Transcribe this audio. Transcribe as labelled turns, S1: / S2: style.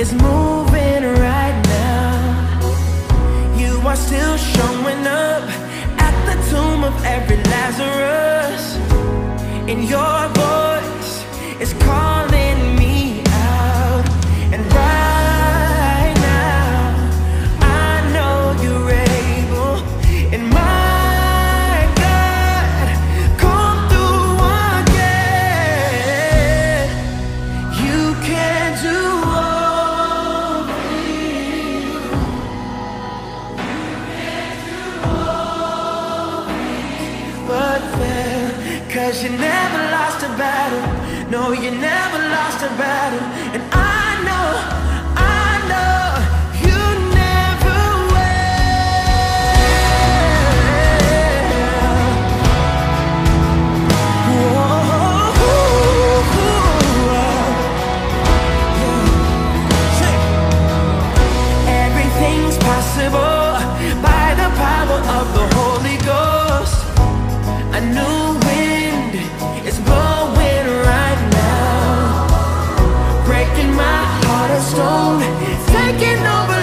S1: is moving right now. You are still showing up at the tomb of every Lazarus, and your voice is calling me out. And right now I know you're able, and my God, come through again. You can do all things. But fail, 'cause you never lost a battle. No, you never lost a battle. And I know you never will. Everything's possible by the power of the Holy Ghost. A new wind is blowing right now, breaking my heart of stone, taking over